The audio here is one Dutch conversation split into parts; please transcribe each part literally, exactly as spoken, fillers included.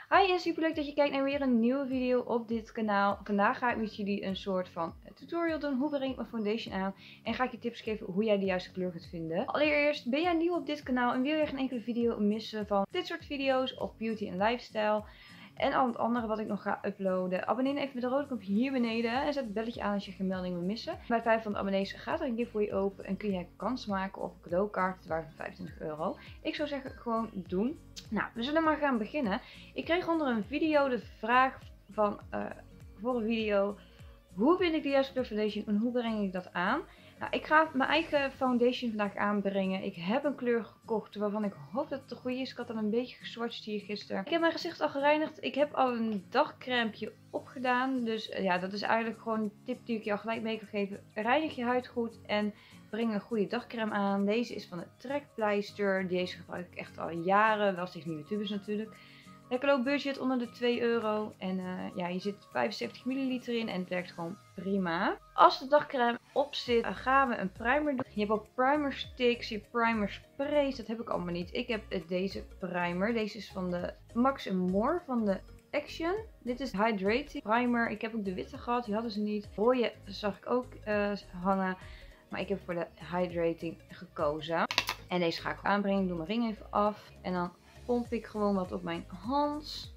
Hi en super leuk dat je kijkt naar weer een nieuwe video op dit kanaal. Vandaag ga ik met jullie een soort van tutorial doen. Hoe breng ik mijn foundation aan? En ga ik je tips geven hoe jij de juiste kleur kunt vinden. Allereerst, ben jij nieuw op dit kanaal en wil je geen enkele video missen van dit soort video's of beauty en lifestyle? En al het andere wat ik nog ga uploaden. Abonneer even met de rode knopje hier beneden. En zet het belletje aan als je geen melding wil missen. Bij vijfhonderd abonnees gaat er een giveaway open. En kun jij kans maken op een cadeaukaart ter waarde van vijfentwintig euro. Ik zou zeggen gewoon doen. Nou, we zullen maar gaan beginnen. Ik kreeg onder een video de vraag van uh, voor een video. Hoe vind ik de juiste kleur foundation en hoe breng ik dat aan? Nou, ik ga mijn eigen foundation vandaag aanbrengen. Ik heb een kleur gekocht waarvan ik hoop dat het de goede is. Ik had al een beetje geswatcht hier gisteren. Ik heb mijn gezicht al gereinigd. Ik heb al een dagcrèmpje opgedaan. Dus uh, ja, dat is eigenlijk gewoon een tip die ik je al gelijk mee kan geven. Reinig je huid goed en breng een goede dagcrème aan. Deze is van het Trekpleister. Deze gebruik ik echt al jaren. Wel steeds nieuwe tubes natuurlijk. Lekker low budget, onder de twee euro. En uh, ja, hier zit vijfenzeventig milliliter in en het werkt gewoon prima. Als de dagcrème op zit, uh, gaan we een primer doen. Je hebt ook primer sticks, je hebt primer sprays. Dat heb ik allemaal niet. Ik heb uh, deze primer. Deze is van de Max More van de Action. Dit is Hydrating Primer. Ik heb ook de witte gehad, die hadden ze niet. Rode zag ik ook uh, hangen. Maar ik heb voor de Hydrating gekozen. En deze ga ik aanbrengen. Ik doe mijn ring even af. En dan pomp ik gewoon wat op mijn hand.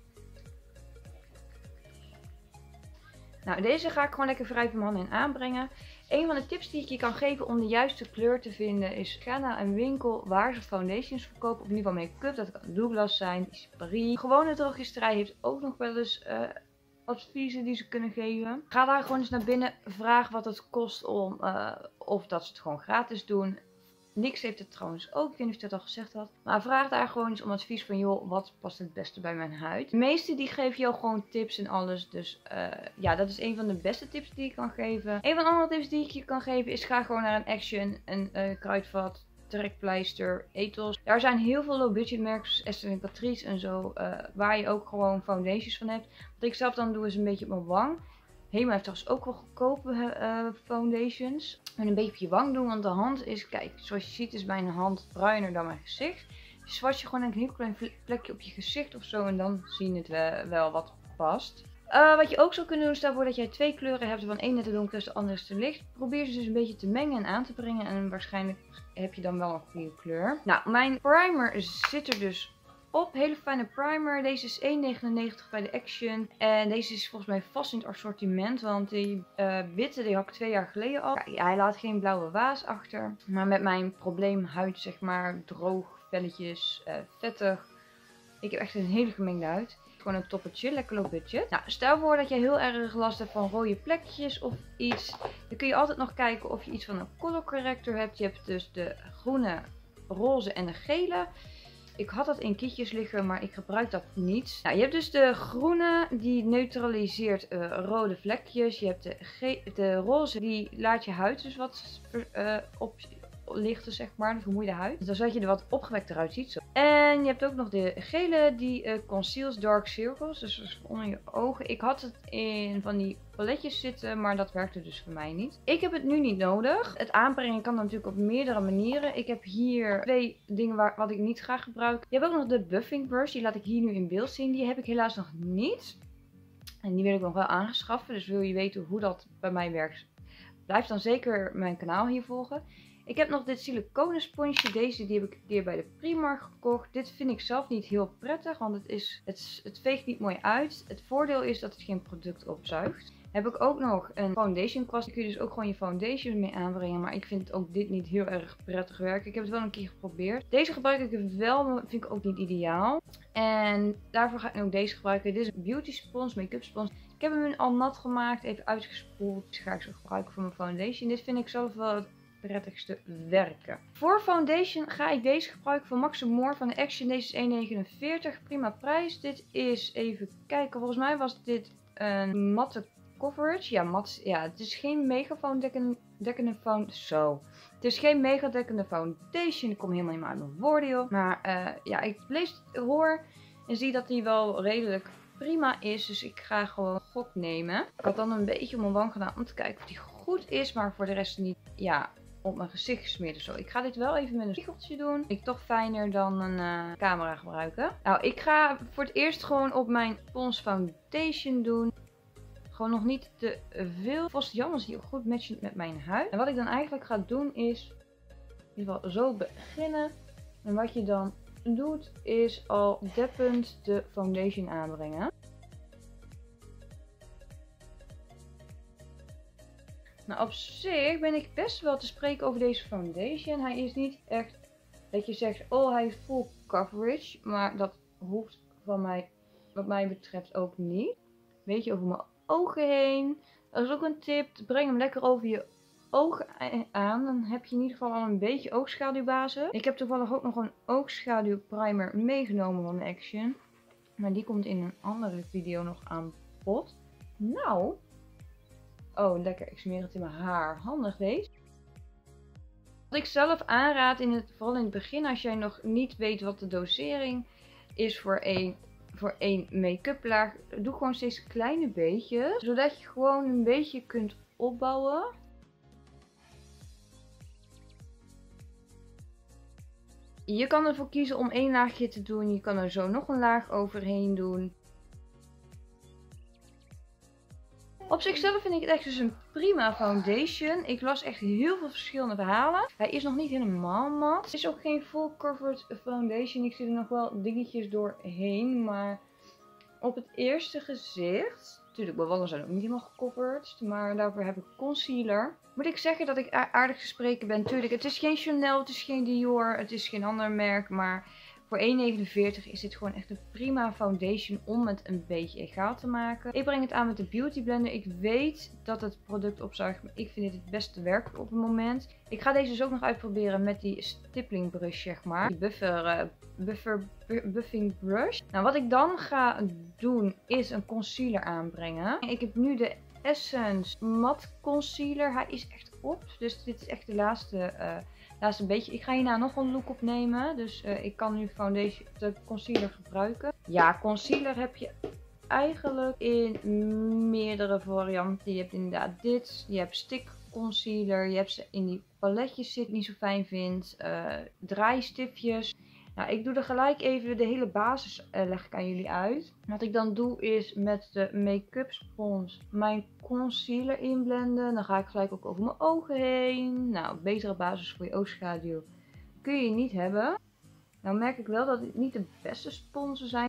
Nou, deze ga ik gewoon lekker vrij van mijn handen in aanbrengen. Een van de tips die ik je kan geven om de juiste kleur te vinden is: ga naar een winkel waar ze foundations verkopen. Of in ieder geval make-up. Dat kan Douglas zijn, Paris. Gewone drogisterij heeft ook nog wel eens uh, adviezen die ze kunnen geven. Ga daar gewoon eens naar binnen. Vraag wat het kost om, uh, of dat ze het gewoon gratis doen. Nix heeft het trouwens ook, ik weet niet of ik dat al gezegd had. Maar vraag daar gewoon eens om advies van: joh, wat past het beste bij mijn huid? De meeste die geven jou gewoon tips en alles. Dus uh, ja, dat is een van de beste tips die ik kan geven. Een van de andere tips die ik je kan geven is: ga gewoon naar een Action, een uh, Kruidvat, Trekpleister, Ethos. Daar zijn heel veel low budget merken zoals Esther en Catrice en zo. Uh, waar je ook gewoon foundations van hebt. Wat ik zelf dan doe is een beetje op mijn wang. Hema heeft trouwens ook wel goedkope uh, foundations. En een beetje op je wang doen, want de hand is, kijk, zoals je ziet is mijn hand bruiner dan mijn gezicht. Dus swatch je gewoon een heel klein plekje op je gezicht of zo en dan zie je het wel, wel wat past. Uh, wat je ook zou kunnen doen, stel voor dat jij twee kleuren hebt, van één net te donker is, de andere is te licht. Probeer ze dus een beetje te mengen en aan te brengen en waarschijnlijk heb je dan wel een goede kleur. Nou, mijn primer zit er dus op. Hele fijne primer. Deze is één negenennegentig bij de Action. En deze is volgens mij vast in het assortiment. Want die uh, witte die had ik twee jaar geleden al. Ja, hij laat geen blauwe waas achter. Maar met mijn probleemhuid, zeg maar, droog, velletjes, uh, vettig. Ik heb echt een hele gemengde huid. Gewoon een toppertje, lekker low budget. Nou, stel voor dat je heel erg last hebt van rode plekjes of iets. Dan kun je altijd nog kijken of je iets van een color corrector hebt. Je hebt dus de groene, roze en de gele. Ik had dat in kietjes liggen, maar ik gebruik dat niet. Nou, je hebt dus de groene, die neutraliseert uh, rode vlekjes. Je hebt de, de roze, die laat je huid dus wat uh, oplichten, zeg maar. De vermoeide huid. Dus zodat je er wat opgewekter uitziet. Zo. En je hebt ook nog de gele, die uh, conceals dark circles. Dus, dus onder je ogen. Ik had het in van die paletjes zitten, maar dat werkte dus voor mij niet. Ik heb het nu niet nodig. Het aanbrengen kan natuurlijk op meerdere manieren. Ik heb hier twee dingen waar, wat ik niet graag gebruik. Je hebt ook nog de buffing brush. Die laat ik hier nu in beeld zien. Die heb ik helaas nog niet. En die wil ik nog wel aanschaffen. Dus wil je weten hoe dat bij mij werkt, blijf dan zeker mijn kanaal hier volgen. Ik heb nog dit siliconen sponsje. Deze die heb ik een keer bij de Primark gekocht. Dit vind ik zelf niet heel prettig, want het, is, het, het veegt niet mooi uit. Het voordeel is dat het geen product opzuigt. Heb ik ook nog een foundation kwast. Daar kun je dus ook gewoon je foundation mee aanbrengen. Maar ik vind ook dit niet heel erg prettig werken. Ik heb het wel een keer geprobeerd. Deze gebruik ik wel, maar vind ik ook niet ideaal. En daarvoor ga ik nu ook deze gebruiken. Dit is een beauty spons, make-up spons. Ik heb hem al nat gemaakt, even uitgespoeld. Dus ga ik zo gebruiken voor mijn foundation. Dit vind ik zelf wel het prettigste werken. Voor foundation ga ik deze gebruiken van Max More van de Action. Deze is één negenenveertig. Prima prijs. Dit is, even kijken, volgens mij was dit een matte coverage. Ja, mat, ja, het is geen mega foundation dekkende foundation. Zo. Het is geen mega dekkende foundation. Ik kom helemaal niet meer uit mijn woorden, joh. Maar uh, ja, ik lees, hoor en zie dat die wel redelijk prima is. Dus ik ga gewoon gok nemen. Ik had dan een beetje op mijn wang gedaan om te kijken of die goed is. Maar voor de rest niet. Ja, op mijn gezicht gesmeerd of zo. Ik ga dit wel even met een spiegeltje doen. Ik toch fijner dan een uh, camera gebruiken. Nou, ik ga voor het eerst gewoon op mijn Pond's Foundation doen. Gewoon nog niet te veel. Vast jammer, zie je ook goed matchend met mijn huid. En wat ik dan eigenlijk ga doen is, in ieder geval zo beginnen. En wat je dan doet is al deppend de foundation aanbrengen. Nou, op zich ben ik best wel te spreken over deze foundation. Hij is niet echt dat je zegt, oh hij heeft full coverage. Maar dat hoeft van mij, wat mij betreft, ook niet. Beetje over mijn ogen heen. Dat is ook een tip. Breng hem lekker over je ogen aan. Dan heb je in ieder geval al een beetje oogschaduwbasis. Ik heb toevallig ook nog een oogschaduwprimer meegenomen van Action. Maar die komt in een andere video nog aan bod. Nou... Oh, lekker. Ik smeer het in mijn haar. Handig deze. Wat ik zelf aanraad, in het, vooral in het begin, als jij nog niet weet wat de dosering is voor één, voor één make-up laag. Doe gewoon steeds kleine beetjes. Zodat je gewoon een beetje kunt opbouwen. Je kan ervoor kiezen om één laagje te doen. Je kan er zo nog een laag overheen doen. Op zichzelf vind ik het echt dus een prima foundation. Ik las echt heel veel verschillende verhalen. Hij is nog niet helemaal mat. Het is ook geen full covered foundation. Ik zie er nog wel dingetjes doorheen. Maar op het eerste gezicht... Natuurlijk, mijn wallen zijn ook niet helemaal gecoverd. Maar daarvoor heb ik concealer. Moet ik zeggen dat ik aardig te spreken ben. Tuurlijk, het is geen Chanel, het is geen Dior, het is geen ander merk. Maar... voor één negenenveertig is dit gewoon echt een prima foundation om het een beetje egaal te maken. Ik breng het aan met de Beauty Blender. Ik weet dat het product opzuigt, maar ik vind dit het beste werken op het moment. Ik ga deze dus ook nog uitproberen met die stippling brush, zeg maar. Die buffer, uh, buffer buffing brush. Nou, wat ik dan ga doen is een concealer aanbrengen. Ik heb nu de Essence Matte Concealer. Hij is echt op, dus dit is echt de laatste... Uh, Laatste beetje. Ik ga hierna nog een look opnemen. Dus uh, ik kan nu foundation, de concealer gebruiken. Ja, concealer heb je eigenlijk in meerdere varianten. Je hebt inderdaad dit. Je hebt stick concealer. Je hebt ze in die paletjes zit, niet zo fijn vindt. Uh, draaistiftjes. Nou, ik doe er gelijk even de hele basis uh, leg ik aan jullie uit. Wat ik dan doe is met de make-up spons mijn concealer inblenden. Dan ga ik gelijk ook over mijn ogen heen. Nou, betere basis voor je oogschaduw kun je niet hebben. Nou merk ik wel dat het niet de beste sponsen zijn.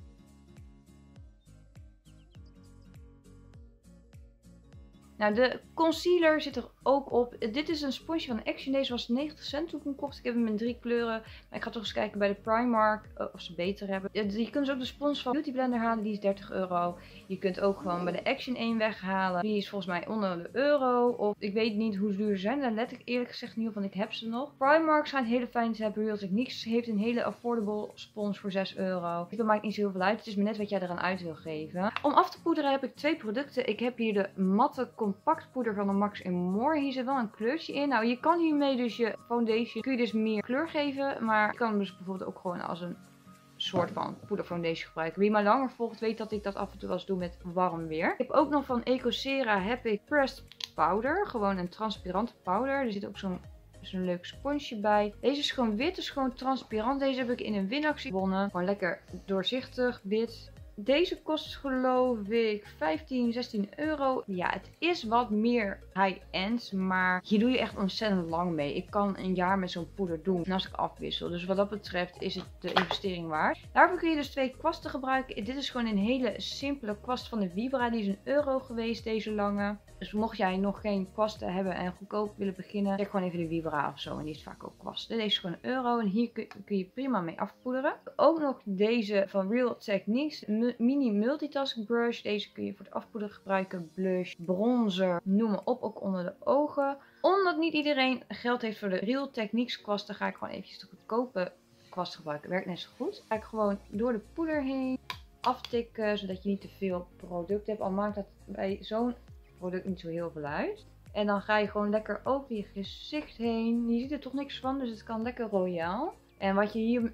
Nou, de concealer zit er ook op. Dit is een sponsje van Action. Deze was negentig cent toen ik hem kocht. Ik heb hem in drie kleuren. Maar ik ga toch eens kijken bij de Primark uh, of ze beter hebben. Je kunt dus ook de spons van Beauty Blender halen. Die is dertig euro. Je kunt ook gewoon bij de Action één weghalen. Die is volgens mij onder de euro. Of ik weet niet hoe duur ze zijn. Daar let ik eerlijk gezegd niet op, want ik heb ze nog. Primark schijnt hele fijn te hebben. Real Techniques heeft een hele affordable spons voor zes euro. Het maakt niet zo heel veel uit. Het is maar net wat jij eraan uit wil geven. Om af te poederen heb ik twee producten. Ik heb hier de matte compact poeder van de Max and More. Hier zit wel een kleurtje in. Nou, je kan hiermee dus je foundation, kun je dus meer kleur geven. Maar je kan hem dus bijvoorbeeld ook gewoon als een soort van poeder foundation gebruiken. Wie mij langer volgt weet dat ik dat af en toe wel eens doe met warm weer. Ik heb ook nog van Ecosera heb ik pressed powder. Gewoon een transparante powder. Er zit ook zo'n zo'n leuk sponsje bij. Deze is gewoon wit, is gewoon transparant. Deze heb ik in een winactie gewonnen. Gewoon lekker doorzichtig wit. Deze kost geloof ik vijftien, zestien euro. Ja, het is wat meer high-end, maar hier doe je echt ontzettend lang mee. Ik kan een jaar met zo'n poeder doen en als ik afwissel. Dus wat dat betreft is het de investering waard. Daarvoor kun je dus twee kwasten gebruiken. Dit is gewoon een hele simpele kwast van de Vibra. Die is een euro geweest, deze lange. Dus mocht jij nog geen kwasten hebben en goedkoop willen beginnen, check gewoon even de Vibra of zo. En die is vaak ook kwasten. Deze is gewoon een euro en hier kun, kun je prima mee afpoederen. Ook nog deze van Real Techniques. Mini multitask brush. Deze kun je voor het afpoederen gebruiken. Blush, bronzer, noem maar op. Ook onder de ogen. Omdat niet iedereen geld heeft voor de Real Techniques kwasten, ga ik gewoon eventjes de goedkope kwast gebruiken. Werkt net zo goed. Ga ik gewoon door de poeder heen aftikken, zodat je niet te veel product hebt. Al maakt dat bij zo'n product niet zo heel veel uit. En dan ga je gewoon lekker over je gezicht heen. Je ziet er toch niks van, dus het kan lekker royaal. En wat je hier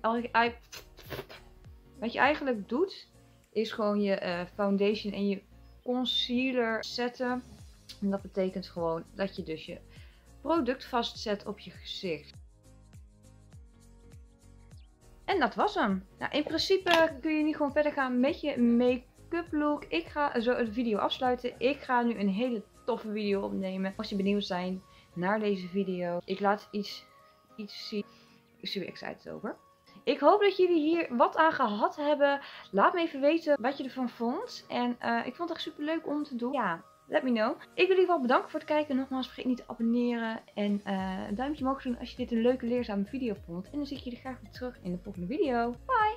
wat je eigenlijk doet, is gewoon je uh, foundation en je concealer zetten. En dat betekent gewoon dat je dus je product vastzet op je gezicht. En dat was hem. Nou, in principe kun je nu gewoon verder gaan met je make-up look. Ik ga zo de video afsluiten. Ik ga nu een hele toffe video opnemen. Als je benieuwd bent naar deze video. Ik laat iets, iets zien. Ik ben super excited over. Ik hoop dat jullie hier wat aan gehad hebben. Laat me even weten wat je ervan vond. En uh, ik vond het echt super leuk om te doen. Ja, let me know. Ik wil in ieder geval bedanken voor het kijken. Nogmaals, vergeet niet te abonneren. En uh, een duimpje omhoog doen als je dit een leuke leerzame video vond. En dan zie ik jullie graag weer terug in de volgende video. Bye!